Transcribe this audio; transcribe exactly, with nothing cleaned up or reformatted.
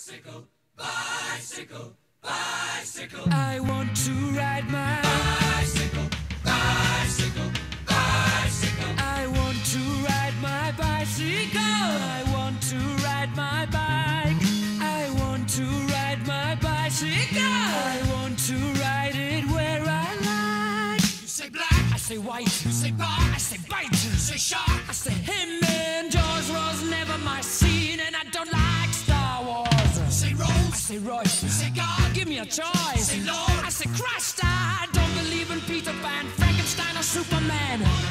Bicycle, bicycle, bicycle. I want to ride my bicycle, bicycle, bicycle. I want to ride my bicycle. I want to ride my bike. I want to ride my bicycle. I want to ride it where I like. You say black, I say white. you say bar, I say bite. you say shark, I say him and Jaws was never my scene, and I don't like Star Wars. you say I Rose, say Royce. you say God, Give me a choice. say Lord. I say Christ. I don't believe in Peter Pan, Frankenstein, or Superman.